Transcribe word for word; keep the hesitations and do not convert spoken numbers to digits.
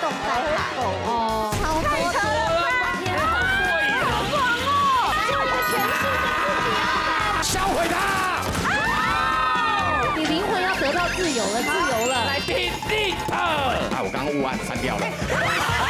动代码哦，超太扯了吧！ 天啊，好爽哦！做一个全新的自己啊！ 销毁它！ 你灵魂要得到自由了，自由了！ 来听 Deep。啊，我刚刚误按删掉了。